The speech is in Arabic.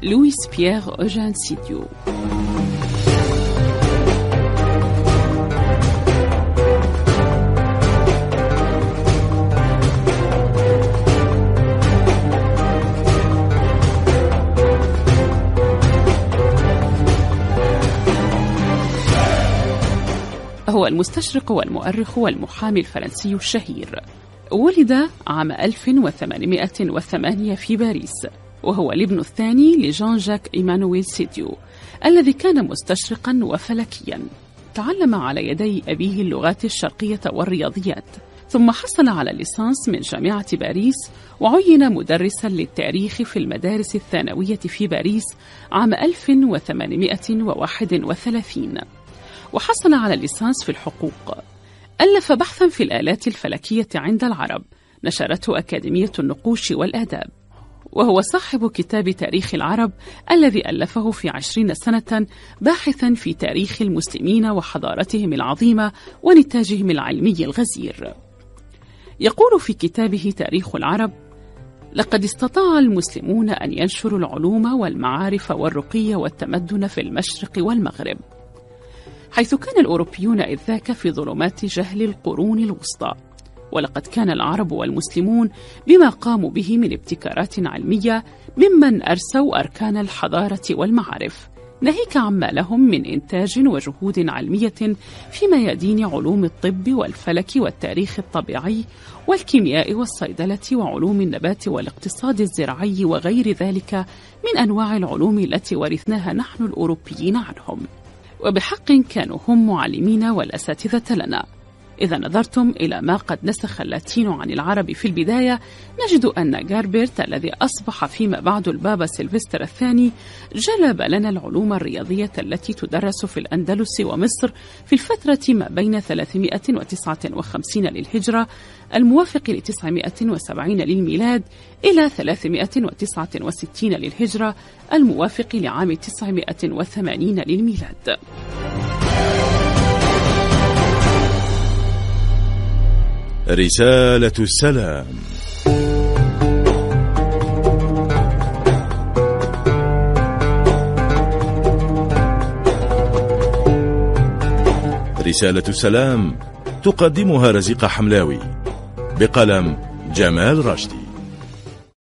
لويس بيير أوجين سيديو. هو المستشرق والمؤرخ والمحامي الفرنسي الشهير. ولد عام 1808 في باريس، وهو الابن الثاني لجان جاك إيمانويل سيديو الذي كان مستشرقا وفلكيا. تعلم على يدي أبيه اللغات الشرقية والرياضيات، ثم حصل على الليسانس من جامعة باريس، وعين مدرسا للتاريخ في المدارس الثانوية في باريس عام 1831، وحصل على الليسانس في الحقوق. ألف بحثا في الآلات الفلكية عند العرب نشرته أكاديمية النقوش والآداب، وهو صاحب كتاب تاريخ العرب الذي ألفه في 20 سنة، باحثا في تاريخ المسلمين وحضارتهم العظيمة ونتاجهم العلمي الغزير. يقول في كتابه تاريخ العرب: لقد استطاع المسلمون أن ينشروا العلوم والمعارف والرقي والتمدن في المشرق والمغرب، حيث كان الأوروبيون إذ ذاك في ظلمات جهل القرون الوسطى. ولقد كان العرب والمسلمون بما قاموا به من ابتكارات علمية ممن أرسوا أركان الحضارة والمعارف، ناهيك عما لهم من إنتاج وجهود علمية في ميادين علوم الطب والفلك والتاريخ الطبيعي والكيمياء والصيدلة وعلوم النبات والاقتصاد الزراعي وغير ذلك من أنواع العلوم التي ورثناها نحن الأوروبيين عنهم. وبحق كانوا هم معلمين والأساتذة لنا. إذا نظرتم إلى ما قد نسخ اللاتين عن العرب في البداية، نجد أن جاربرت الذي أصبح فيما بعد البابا سيلفستر الثاني جلب لنا العلوم الرياضية التي تدرس في الأندلس ومصر في الفترة ما بين 359 للهجرة الموافق ل 970 للميلاد إلى 369 للهجرة الموافق لعام 980 للميلاد. رسالة السلام. رسالة السلام تقدمها رزيقة حملاوي، بقلم جمال رشدي.